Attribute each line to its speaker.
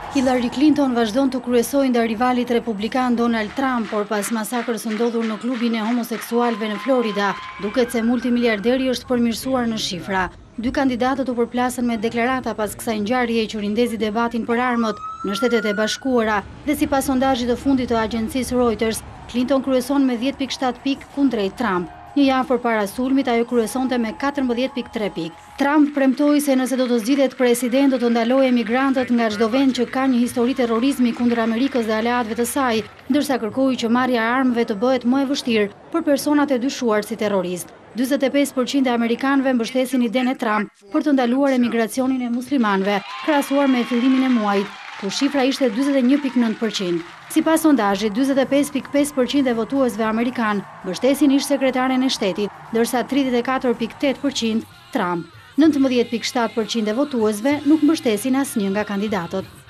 Speaker 1: Hillary Clinton vazhdon të kryesojë ndaj rivalit republikan Donald Trump, por pas masakrës së ndodhur në klubin e homoseksualëve në Florida, duket se multimiliarderi është përmirësuar në shifra. Dy kandidatët u përplasën me deklarata pas kësaj ngjarjeje që rindezi debatin për armët në Shtetet e Bashkuara dhe sipas sondazhit të fundit të agjencisë Reuters, Clinton kryeson me 10.7 pikë kundrejt Trump. Një javë përpara sulmit ajo kryesonte me 14.3 pikë. Trump premtoi se nëse do të zgjidhet president do të ndalojë emigrantët nga çdo vend që ka një histori terrorizmi kundër Amerikës dhe aleatëve të saj, ndërsa kërkoi që marrja e armëve të bëhet më e vështirë për personat e dyshuar si terrorist. 45% e amerikanëve mbështesin idenë e Trump për të ndaluar emigracionin e muslimanëve, krahasuar me fillimin e muajit, ku shifra ishte 41.9%. Sipas sondazhit, 45.5% e votuesve amerikan mbështesin ish-sekretaren e shtetit, ndërsa 34.8% Trump. 19.7% e votuesve nuk mbështesin asnjë nga kandidatët.